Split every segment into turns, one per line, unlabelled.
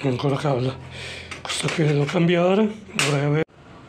è ancora calda. Questa qui la devo cambiare, dovrei avere.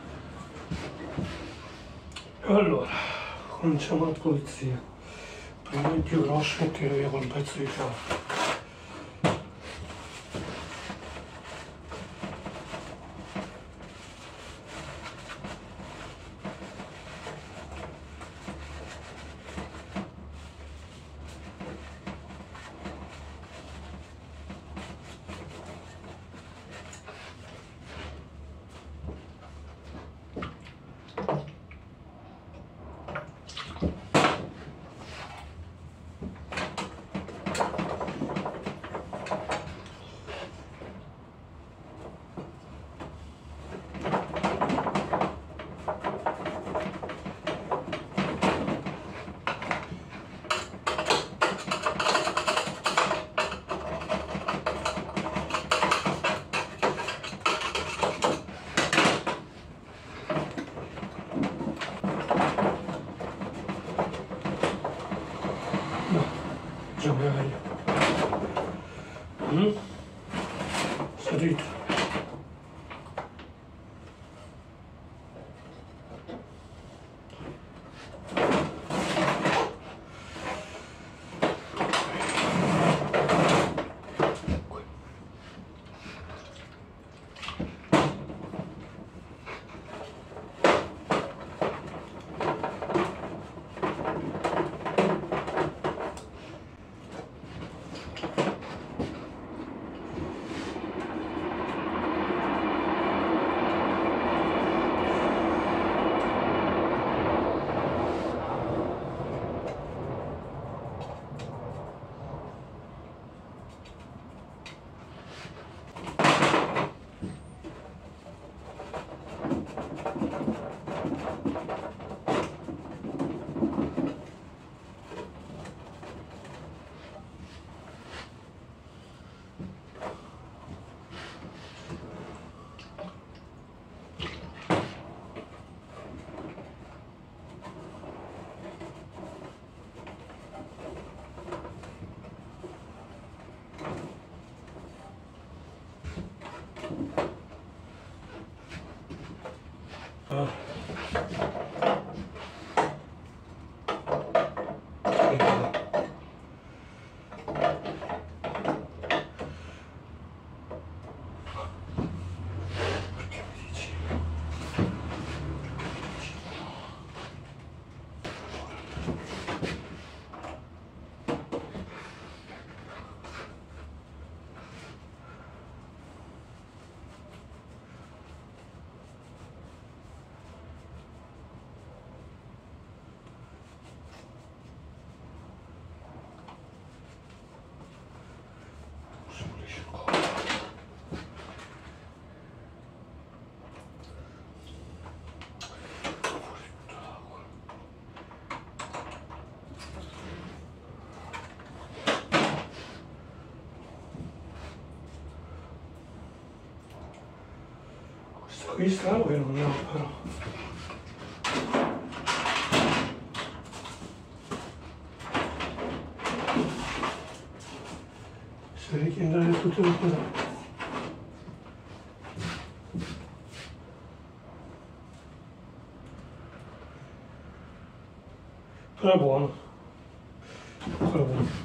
Allora, cominciamo la pulizia. Prendo il più grosso e tiro via quel pezzo di carta. Già meglio. Salito. Qui strano che non ne ho però. Se richiendere tutto il pesante. Però è buono. Però è buono.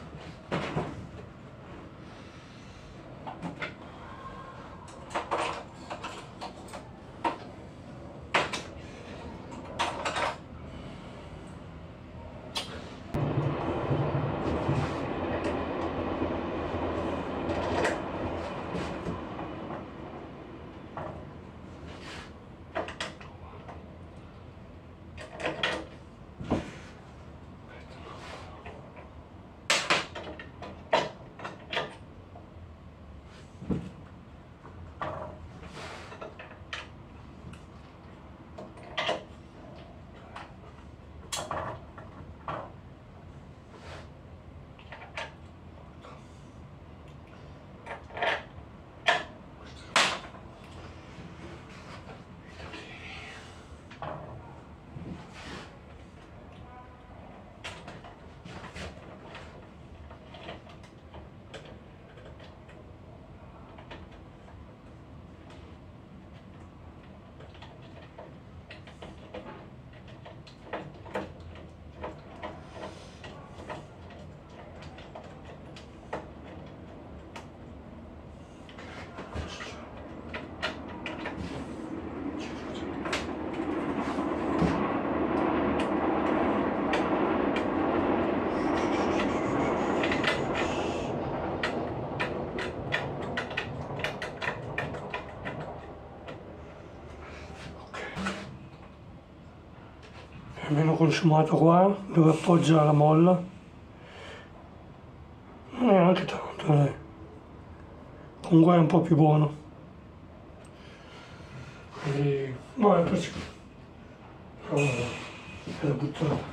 meno consumato qua, dove appoggia la molla. Non è neanche tanto, dai. Comunque è un po' più buono. Quindi, no, è così. No, è da buttare.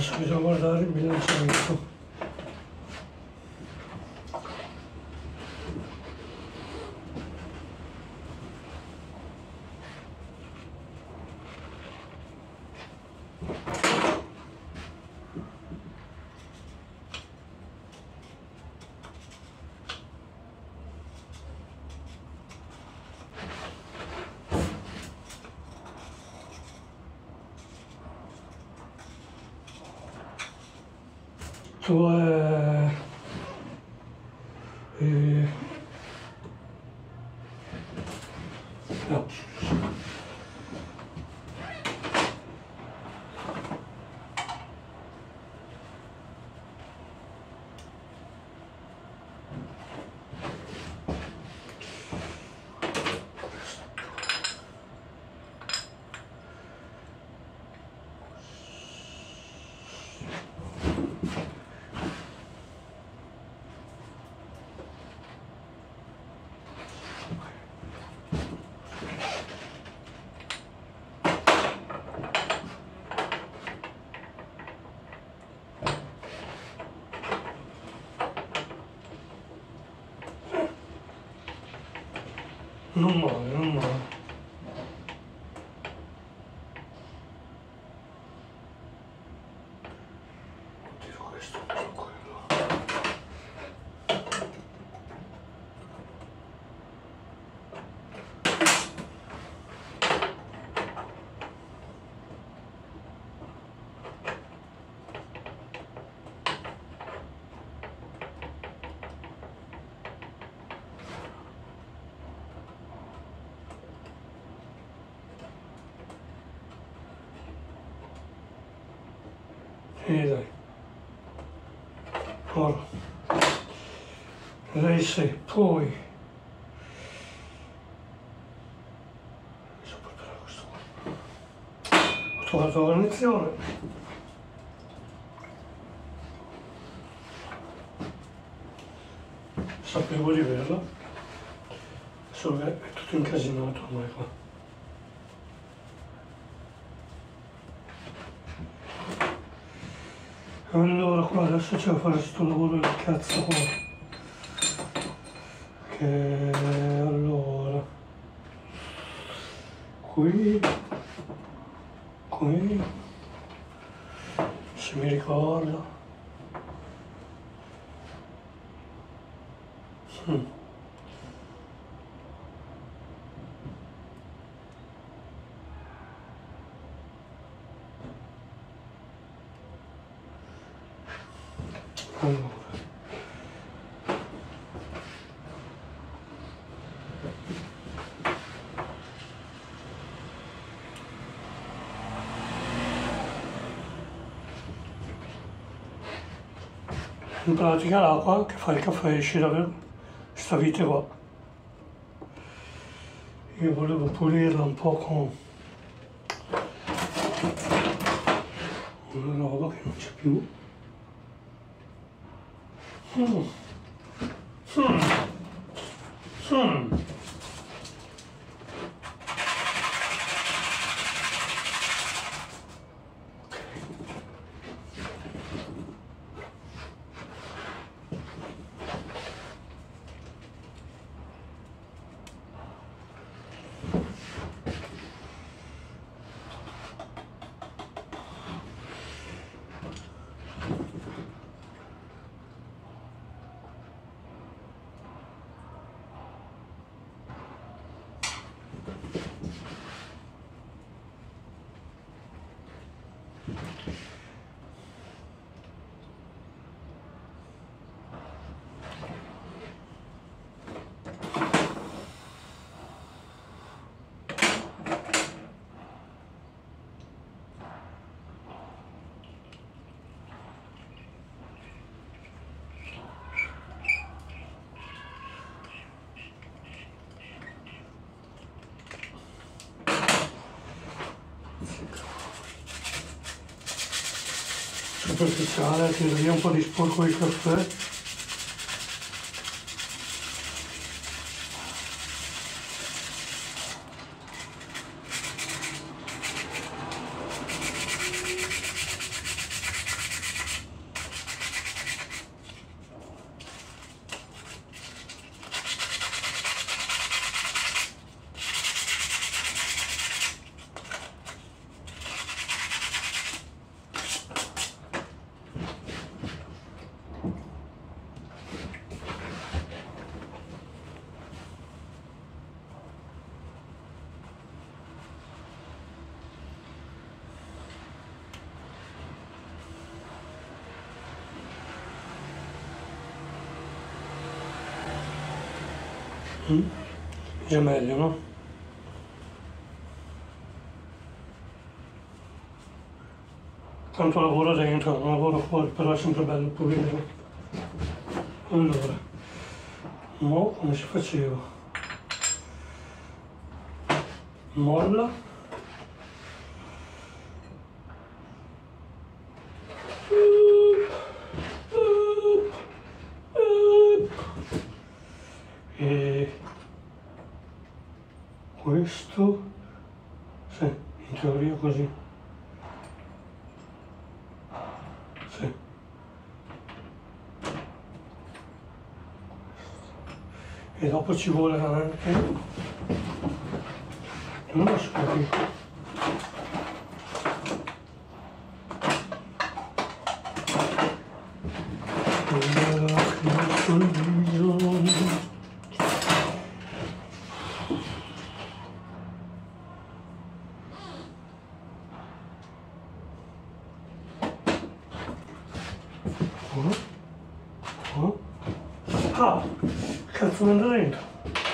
Adesso bisogna guardare il bilanciamento. Tu no. Non male, non male. Tiro questo, tiro quello. E dai. Ora. Lei sei, poi. Adesso porterò questo qua. Ho trovato la guarnizione. Sapevo di averla. Solo che è tutto incasinato ormai qua. Allora qua adesso c'è da fare questo lavoro del cazzo qua. Che allora qui se mi ricordo allora in pratica l'acqua che fa il caffè esce da questa vite qua. Io volevo pulirla un po' con una roba che non c'è più. Superficiale, tiro via un po' di sporco di caffè. Già meglio, no? Tanto lavoro dentro, non lavoro fuori, però è sempre bello pulire. Allora, mo come si faceva? Molla. E questo, sì, in teoria così. Sì. E dopo ci vuole anche, non lo so qui. Ah, cazzo non da dentro.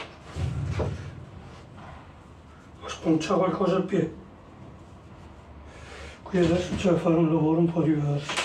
Ho sponciato qualcosa al piede. Qui adesso c'è da fare un lavoro un po' diverso.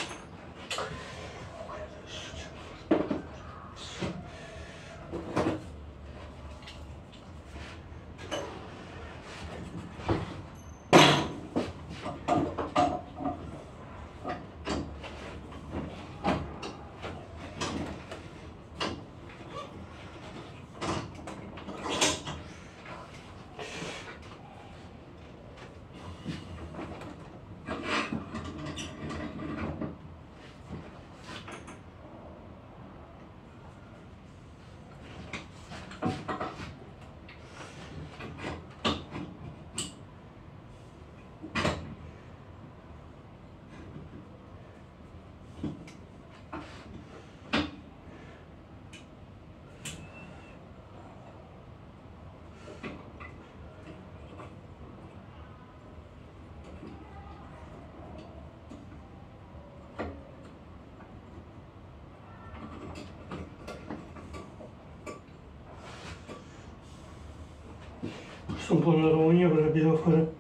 Questo è un po' una rogna perché bisogna fare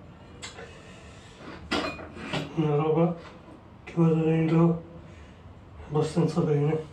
una roba che vada dentro abbastanza bene.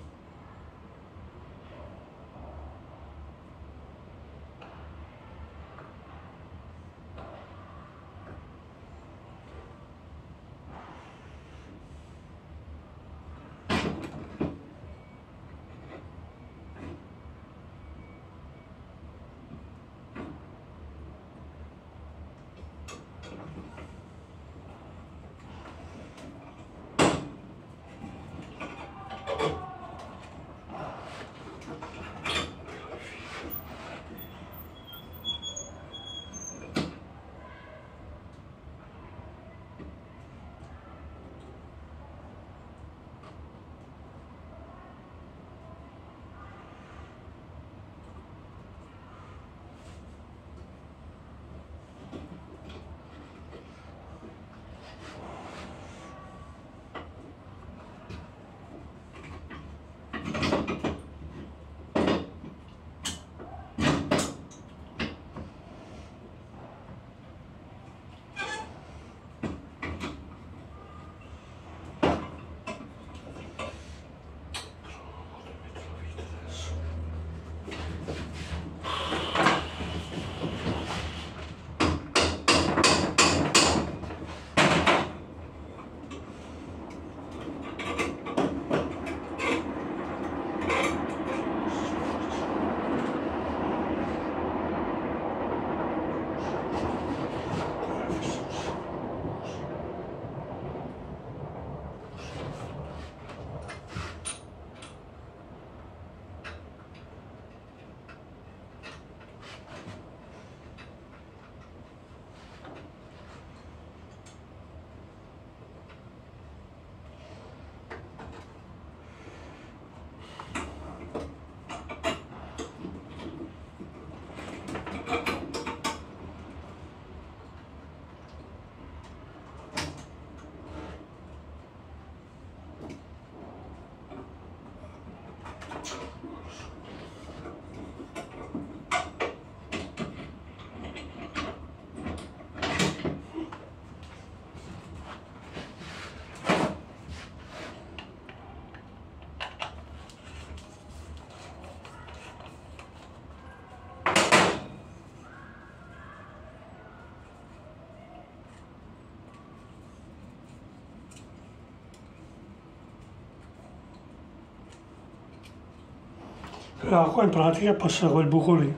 L'acqua in pratica passa quel buco lì,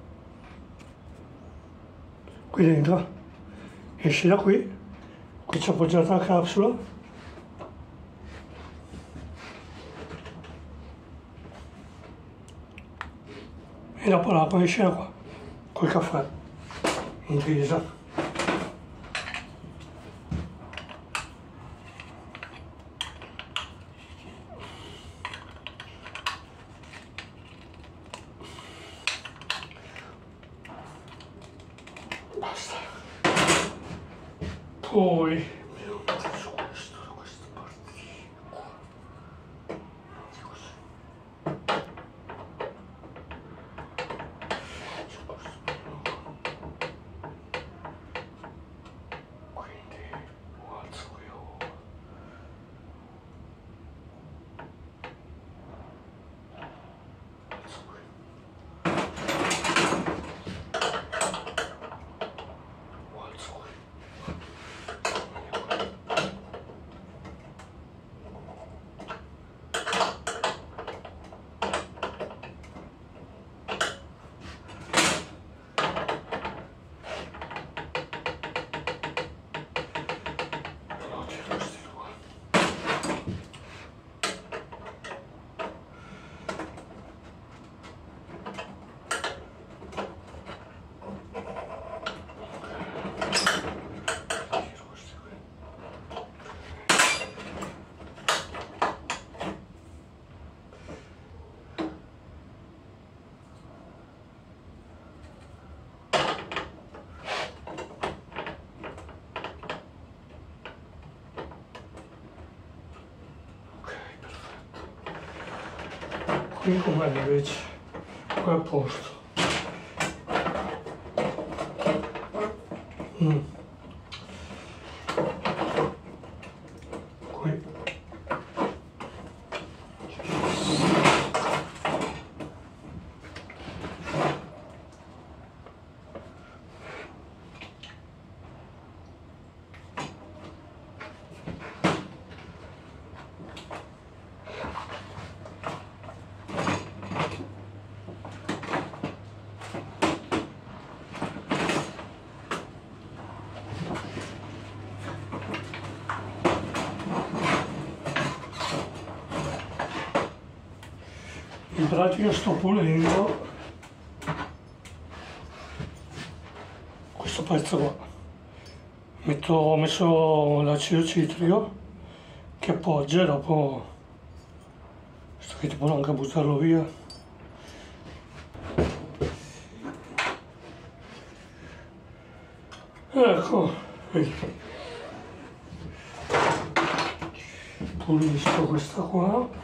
qui dentro, esce da qui c'è appoggiata la capsula e dopo l'acqua esce da qua, col caffè, intesa. Basta. Poi devo mettere su questo, da questa parte qua. Così. Su questo quindi lo alzo io. Alzo qui. Qui com'è invece? Qua è a posto. Qui. In pratica sto pulendo questo pezzo qua. Ho messo l'acido citrico che appoggia e dopo sto che tipo anche a buttarlo via. Ecco, vedi. Pulisco questa qua.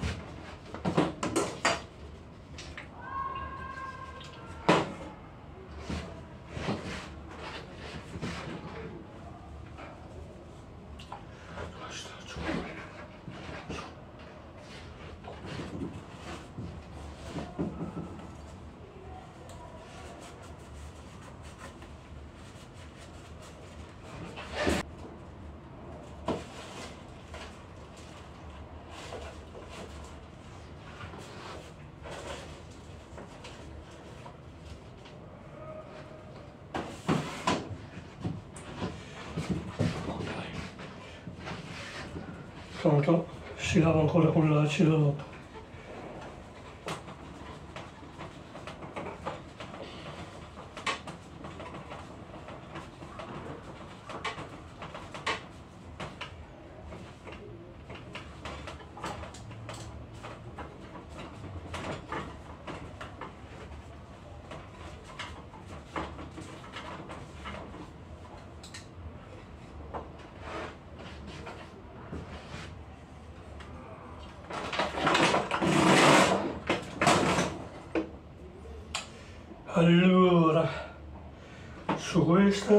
Tanto si lava ancora con l'acido dopo. Allora, su questa,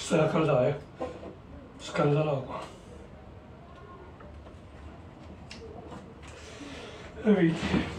questa è la caldaia, scalda l'acqua. E vedi.